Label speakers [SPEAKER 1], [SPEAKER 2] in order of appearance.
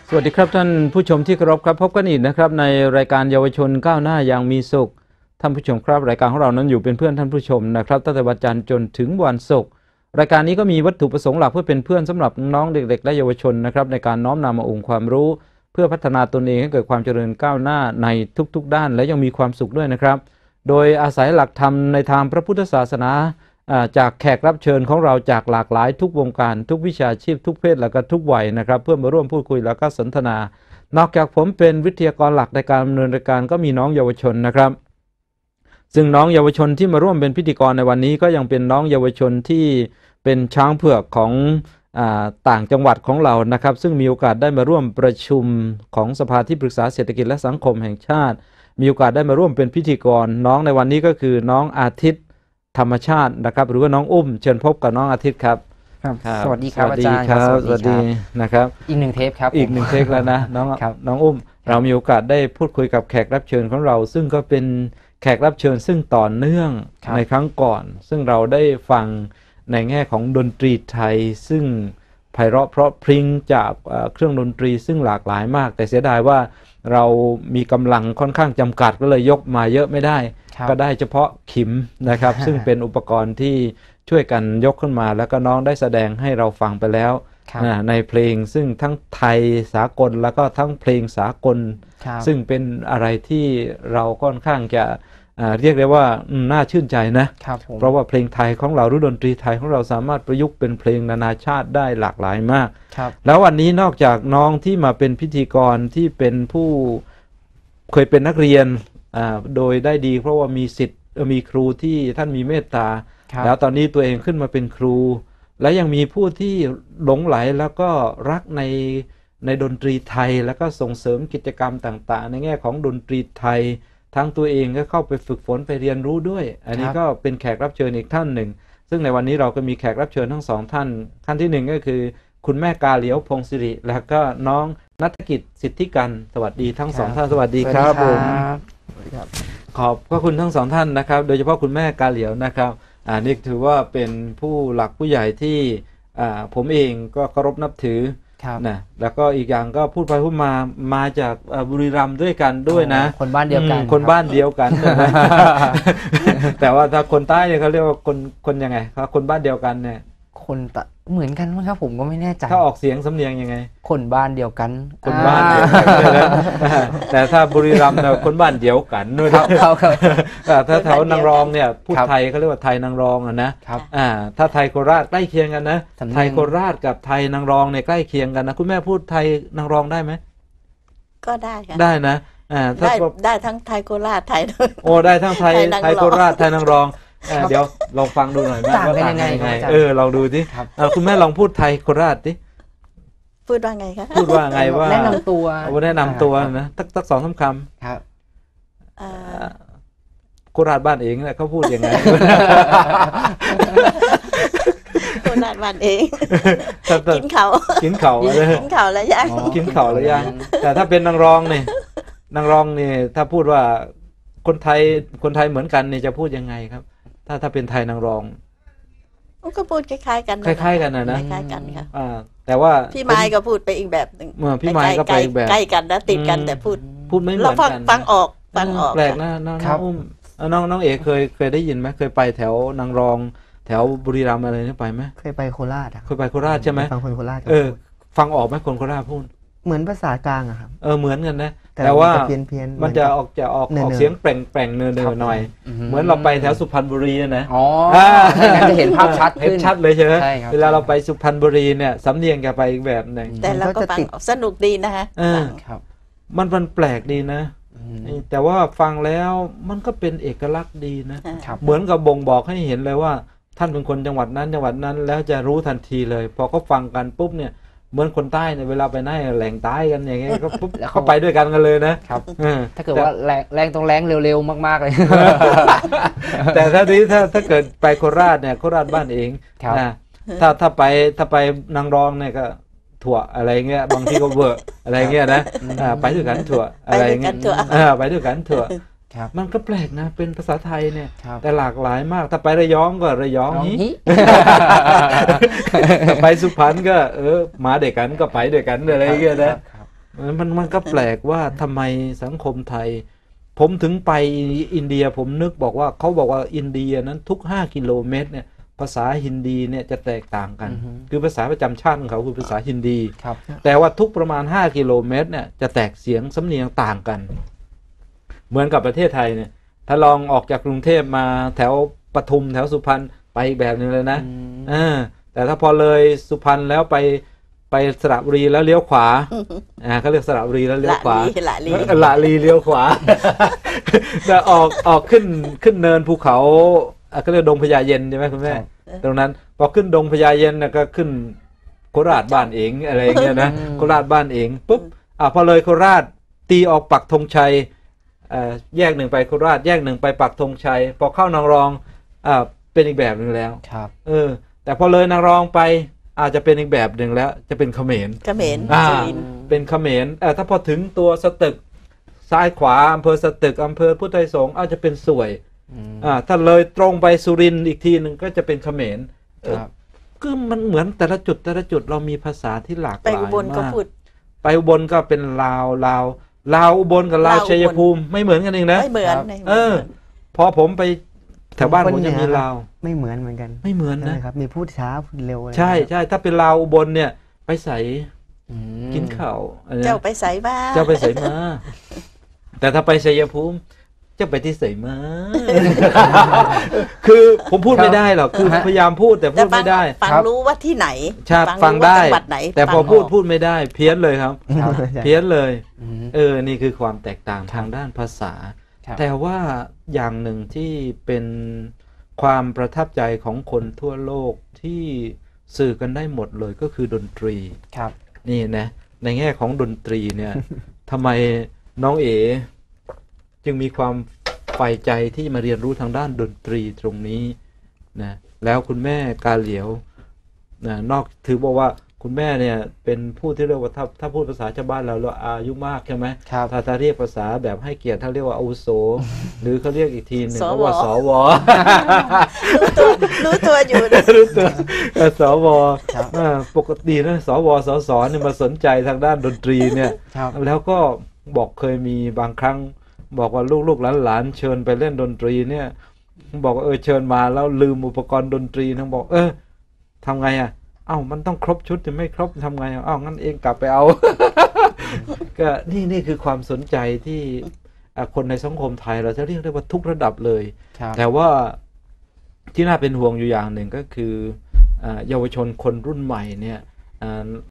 [SPEAKER 1] สวัสดีครับท่านผู้ชมที่เคารพครับพบกันอีกนะครับในรายการเยาวชนก้าวหน้าอย่างมีสุขท่านผู้ชมครับรายการของเรานั้นอยู่เป็นเพื่อนท่านผู้ชมนะครับตั้งแต่วันจันทร์จนถึงวันศุกร์รายการนี้ก็มีวัตถุประสงค์หลักเพื่อเป็นเพื่อนสำหรับน้องเด็กๆและเยาวชนนะครับในการน้อมนำมาองค์ความรู้เพื่อพัฒนาตนเองให้เกิดความเจริญก้าวหน้าในทุกๆด้านและยังมีความสุขด้วยนะครับโดยอาศัยหลักธรรมในทางพระพุทธศาสนาจากแขกรับเชิญของเราจากหลากหลายทุกวงการทุกวิชาชีพทุกเพศและก็ทุกวัยนะครับเพื่อมาร่วมพูดคุยแล้วก็สนทนานอกจากผมเป็นวิทยากรหลักในการดำเนินรายการก็มีน้องเยาวชนนะครับซึ่งน้องเยาวชนที่มาร่วมเป็นพิธีกรในวันนี้ก็ยังเป็นน้องเยาวชนที่เป็นช้างเผือกของต่างจังหวัดของเรานะครับซึ่งมีโอกาสได้มาร่วมประชุมของสภาที่ปรึกษาเศรษฐกิจและสังคมแห่งชาติมีโอกาสได้มาร่วมเป็นพิธีกรน้องในวันนี้ก็คือน้องอาทิตย์ธรรมชาตินะครับหรือว่าน้องอุ้มเชิญพบกับน้องอาทิตย์ครับ
[SPEAKER 2] สวัสดีครับอาจารย์
[SPEAKER 1] สวัสดีนะครับ
[SPEAKER 2] อีกหนึ่งเทปครับ
[SPEAKER 1] อีกหนึ่งเทปแล้วนะน้องอุ้มเรามีโอกาสได้พูดคุยกับแขกรับเชิญของเราซึ่งก็เป็นแขกรับเชิญซึ่งต่อเนื่องในครั้งก่อนซึ่งเราได้ฟังในแง่ของดนตรีไทยซึ่งไพเราะเพราะพริ้งจากเครื่องดนตรีซึ่งหลากหลายมากแต่เสียดายว่าเรามีกำลังค่อนข้างจำกัดก็เลยยกมาเยอะไม่ได้ก็ได้เฉพาะขิมนะครับ ซึ่งเป็นอุปกรณ์ที่ช่วยกันยกขึ้นมาแล้วก็น้องได้แสดงให้เราฟังไปแล้วในเพลงซึ่งทั้งไทยสากลแล้วก็ทั้งเพลงสากลซึ่งเป็นอะไรที่เราค่อนข้างจะเรียกได้ว่าน่าชื่นใจนะเพราะว่าเพลงไทยของเราหรือดนตรีไทยของเราสามารถประยุกต์เป็นเพลงนานาชาติได้หลากหลายมากแล้ววันนี้นอกจากน้องที่มาเป็นพิธีกรที่เป็นผู้เคยเป็นนักเรียนโดยได้ดีเพราะว่ามีศิษย์มีครูที่ท่านมีเมตตาแล้วตอนนี้ตัวเองขึ้นมาเป็นครูและยังมีผู้ที่หลงไหลแล้วก็รักในดนตรีไทยแล้วก็ส่งเสริมกิจกรรมต่างๆในแง่ของดนตรีไทยทั้งตัวเองก็เข้าไปฝึกฝนไปเรียนรู้ด้วยอันนี้ก็เป็นแขกรับเชิญอีกท่านหนึ่งซึ่งในวันนี้เราก็มีแขกรับเชิญทั้งสองท่านท่านที่หนึ่งก็คือคุณแม่กาเหลียวพงศิริแล้วก็น้องณัฐกิจสิทธิกันสวัสดีทั้งสองท่านสวัสดีครับผมขอบพระคุณทั้งสองท่านนะครับโดยเฉพาะคุณแม่กาเหลียวนะครับนี่ถือว่าเป็นผู้หลักผู้ใหญ่ที่ผมเองก็เคารพนับถือนะแล้วก็อีกอย่างก็พูดไปพูดมาจากบุรีรัมย์ด้วยกันด้วยนะ
[SPEAKER 2] คนบ้านเดียวกัน
[SPEAKER 1] คนบ้านเดียวกัน แต่ว่าถ้าคนใต้เนี่ยเขาเรียกว่าคนยังไงครับคนบ้านเดียวกันเนี่ย
[SPEAKER 2] คนเหมือนกันมั้งครับผมก็ไม่แน่ใจ
[SPEAKER 1] ถ้าออกเสียงสำเนียงยังไง
[SPEAKER 2] คนบ้านเดียวกัน
[SPEAKER 1] คนบ้านเดียวกันแต่ถ้าบุรีรัมย์เนี่ยคนบ้านเดียวกันด้วยถ้าแถวนางรองเนี่ยพูดไทยเขาเรียกว่าไทยนางรองนะถ้าไทยโคราชใกล้เคียงกันนะไทยโคราชกับไทยนางรองเนี่ยใกล้เคียงกันนะคุณแม่พูดไทยนางรองได้ไหม
[SPEAKER 3] ก็ได้ค่ะ
[SPEAKER 1] ได้นะ
[SPEAKER 3] ได้ทั้งไทยโคราชไทย
[SPEAKER 1] โอ้ได้ทั้งไทยโคราชไทยนางรองเดี๋ยวลองฟังดูหน่อยว่าต่างยังไงลองดูสิคุณแม่ลองพูดไทยโคราชดิ
[SPEAKER 3] พูดว่าไงคะ
[SPEAKER 1] พูดว่าไงว่า
[SPEAKER 2] แนะนำตัว
[SPEAKER 1] แนะนำตัวนะสักสองสามคำ
[SPEAKER 2] ครับ
[SPEAKER 1] โคราชบ้านเองแหละเขาพูดยังไง
[SPEAKER 3] โคราชบ้านเองกินเขา
[SPEAKER 1] กินเขา
[SPEAKER 3] แล้วยัง
[SPEAKER 1] กินเขาแล้วยังแต่ถ้าเป็นนางรองเนี่ยถ้าพูดว่าคนไทยเหมือนกันเนี่ยจะพูดยังไงครับถ้าเป็นไทยนางรอง
[SPEAKER 3] ก็พูดคล้ายๆกัน
[SPEAKER 1] คล้ายๆกันนะ
[SPEAKER 3] คล้ายๆกันค่ะ
[SPEAKER 1] แต่ว่า
[SPEAKER 3] พี่ไม้ก็พูดไปอีกแบบหนึ่ง
[SPEAKER 1] พี่ไม้ก็ไปอีกแบบ
[SPEAKER 3] ใกล้กันนะติดกันแต่พูด
[SPEAKER 1] ไม่เหมือนกัน
[SPEAKER 3] ฟังออก
[SPEAKER 1] แปลกนะน้องเอกเคยได้ยินไหมเคยไปแถวนางรองแถวบุรีรัมย์อะไรนี่ไปไหม
[SPEAKER 2] เคยไปโคราช
[SPEAKER 1] เคยไปโคราชใช่ไหม
[SPEAKER 2] ฟังคนโคราช
[SPEAKER 1] ฟังออกไหมคนโคราชพูด
[SPEAKER 2] เหมือนภาษากลางอะครับ
[SPEAKER 1] เหมือนกันนะแต่ว่ามันจะออกเสียงแปลงเนินหน่อยเหมือนเราไปแถวสุพรรณบุรีนะ
[SPEAKER 2] จะเห็นภาพชัด
[SPEAKER 1] เลยใช่ไหมเวลาเราไปสุพรรณบุรีเนี่ยสำเนียงจะไปอีกแบบหนึ่ง
[SPEAKER 3] แต่เราก็ฟังสนุกดีนะฮะ
[SPEAKER 1] มันแปลกดีนะแต่ว่าฟังแล้วมันก็เป็นเอกลักษณ์ดีนะเหมือนกับบ่งบอกให้เห็นเลยว่าท่านเป็นคนจังหวัดนั้นแล้วจะรู้ทันทีเลยพอเขาฟังกันปุ๊บเนี่ยเหมือนคนใต้เนี่ยเวลาไปไหนแหล่งใต้กันอย่างเงี้ยก็ปุ๊บเขาไปด้วยกันเลยนะครับ
[SPEAKER 2] ถ้าเกิดว่าแรงต้องแรงเร็วๆมากๆเลย
[SPEAKER 1] แต่ถ้าเกิดไปโคราชเนี่ยโคราชบ้านเองนะถ้าไปนางรองเนี่ยก็ถั่วอะไรเงี้ยบางทีก็เวอร์อะไรเงี้ยนะไปด้วยกันถั่วอะไรเงี้ยไปด้วยกันถั่วมันก็แปลกนะเป็นภาษาไทยเนี่ยแต่หลากหลายมากถ้าไประยองก็ระยองนี้ไปสุพรรณก็มาเด็กกันก็ไปด้วยกันอะไรเงี้ยนะมันก็แปลกว่าทำไมสังคมไทย ผมถึงไปอินเดียผมนึกบอกว่าเขาบอกว่าอินเดียนั้นทุก5 กิโลเมตรเนี่ยภาษาฮินดีเนี่ยจะแตกต่างกัน คือภาษาประจำชาติของเขาคือภาษาฮินดี
[SPEAKER 2] ครับ
[SPEAKER 1] แต่ว่าทุกประมาณ5 กิโลเมตรเนี่ยจะแตกเสียงสำเนียงต่างกัน เหมือนกับประเทศไทยเนี่ยถ้าลองออกจากกรุงเทพมาแถวปทุมแถวสุพรรณไปอีกแบบหนึงเลยนะแต่ถ้าพอเลยสุพรรณแล้วไปสระบุรีแล้วเลี้ยวขวาเขาเรียกสระบุรีแล้วเลี้ยวขวาละลีเลี้ยวขวาแต่ออกขึ้นเนินภูเขาก็เรียกดงพญาเย็นใช่ไหมคุณแม่ตรงนั้นพอขึ้นดงพญาเย็นก็ขึ้นโคราชบ้านเองอะไรอย่างเงี้ยนะโคราชบ้านเองปุ๊บพอเลยโคราชตีออกปักธงชัยแยกหนึ่งไปโคราชแยกหนึ่งไปปักธงชัยพอเข้านางรองเป็นอีกแบบหนึ่งแล้ว
[SPEAKER 2] ครับ
[SPEAKER 1] แต่พอเลยนางรองไปอาจจะเป็นอีกแบบหนึ่งแล้วจะเป็นเขมรเป็นเขมรถ้าพอถึงตัวสตึกซ้ายขวาอำเภอสตึกอำเภอพุทธไทยสงฆ์อาจจะเป็นสวยถ้าเลยตรงไปสุรินทร์อีกทีหนึ่งก็จะเป็นเขมรก็มันเหมือนแต่ละจุดเรามีภาษาที่หลากหลายมากไปอุบลก็เป็นลาวอุบลกับลาวชัยภูมิไม่เหมือนกันเองนะ
[SPEAKER 3] ไม่เหมือน
[SPEAKER 1] พอผมไปแถวบ้านผมจะมีลาว
[SPEAKER 2] ไม่เหมือนกัน
[SPEAKER 1] ไม่เหมือนนะครับ
[SPEAKER 2] มีพูดช้าพูดเร็ว
[SPEAKER 1] ใช่ถ้าเป็นลาวอุบลเนี่ยไปใส่กินข้าว
[SPEAKER 3] เจ้าไปใส่มา
[SPEAKER 1] แต่ถ้าไปชัยภูมิจะไปที่ใส่มา คือผมพูดไม่ได้หรอกคือพยายามพูดแต่พูดไม่ได้
[SPEAKER 3] ฟังรู้ว่าที่ไหน
[SPEAKER 1] ฟังได้แต่พอพูดไม่ได้เพี้ยนเลยครับเพี้ยนเลยนี่คือความแตกต่างทางด้านภาษาแต่ว่าอย่างหนึ่งที่เป็นความประทับใจของคนทั่วโลกที่สื่อกันได้หมดเลยก็คือดนตรี
[SPEAKER 2] ครับ
[SPEAKER 1] นี่นะในแง่ของดนตรีเนี่ย ทำไมน้องเอ๋จึงมีความใฝ่ใจที่มาเรียนรู้ทางด้านดนตรีตรงนี้นะแล้วคุณแม่กาเหลียวนะถือบอกว่าคุณแม่เนี่ยเป็นผู้ที่เรียกว่าถ้าพูดภาษาชาวบ้านเราอายุมากใช่ไหมถ้าเรียกภาษาแบบให้เกียรติถ้าเรียกว่าอาวุโส หรือเขาเรียกอีกทีหนึ่งว่าสว
[SPEAKER 3] รู้ตัวอยู่
[SPEAKER 1] รู้ตัวสวปกตินะสวสสเนี่ยมาสนใจทางด้านดนตรีเนี่ยแล้วก็บอกเคยมีบางครั้งบอกว่าลูกหลานเชิญไปเล่นดนตรีเนี่ยบอกว่าเชิญมาแล้วลืมอุปกรณ์ดนตรีทั้งบอกทำไงมันต้องครบชุดแต่ไม่ครบทำไงงั้นเองกลับไปเอา ก็นี่คือความสนใจที่คนในสังคมไทยเราจะเรียกได้ว่าทุกระดับเลยแต่ว่าที่น่าเป็นห่วงอยู่อย่างหนึ่งก็คือเยาวชนคนรุ่นใหม่เนี่ย